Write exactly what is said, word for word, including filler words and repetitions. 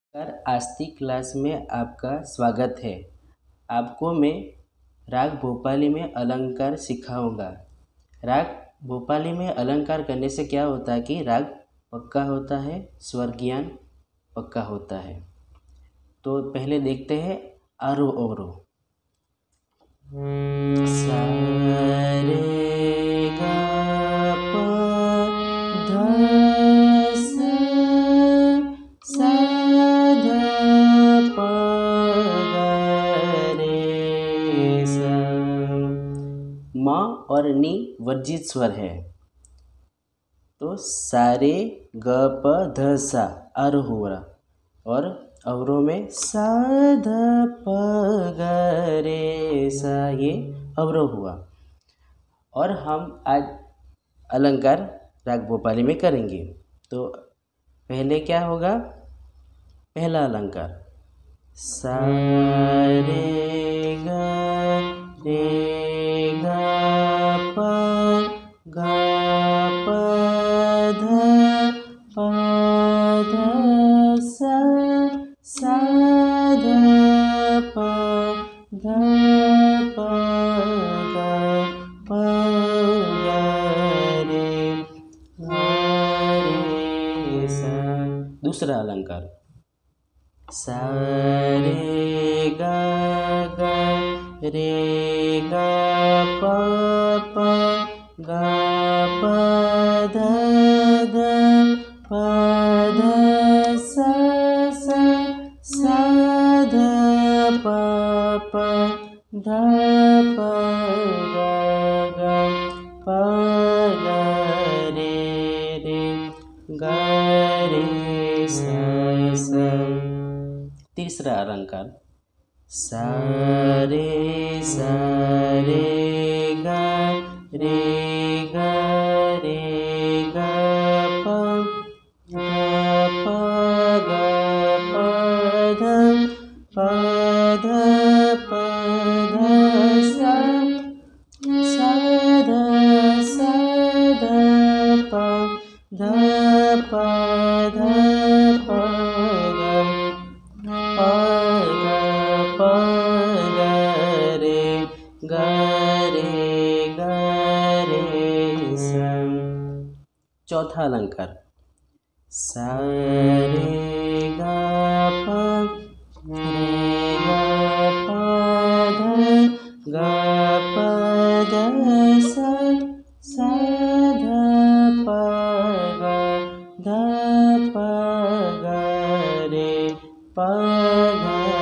नमस्कार। आज की क्लास में आपका स्वागत है। आपको मैं राग भोपाली में अलंकार सिखाऊंगा। राग भोपाली में अलंकार करने से क्या होता है कि राग पक्का होता है, स्वर ज्ञान पक्का होता है। तो पहले देखते हैं आरोह अवरोह। सा रे गा प ध सा सा ध प ग रे सा। म और नी वर्जित स्वर है, तो सारे ग प ध सा आरोह हुआ और अवरोह में सा ध प ग रे सा ये अवरोह हुआ। और हम आज अलंकार राग भोपाली में करेंगे। तो पहले क्या होगा? पहला अलंकार सा रे ग रे ग प ग प ध प ध सा सा ध प ध प ग प ग रे ग रे सा। दूसरा अलंकार सा रे ग ग रे ग प प ग प ध ध प ध सा सा सा ध प प ध प ग ग प ग रे रे ग रे सा सा। तीसरा अलंकार सा रे सा रे ग रे ग रे ग प ग प ग प ध प ध प ध सा सा ध सा ध प ध प ध प ग प ग प ग रे ग रे ग रे सा। चौथा अलंकार सा रे ग प रे ग प ध ग प ध सा सा ध प ग ध प ग रे प ग